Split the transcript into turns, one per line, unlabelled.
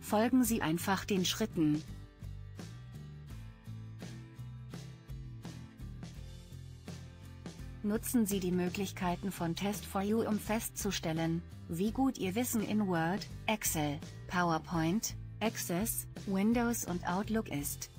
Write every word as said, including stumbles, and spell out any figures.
Folgen Sie einfach den Schritten. Nutzen Sie die Möglichkeiten von Test for You, um festzustellen, wie gut Ihr Wissen in Word, Excel, PowerPoint, Access, Windows und Outlook ist.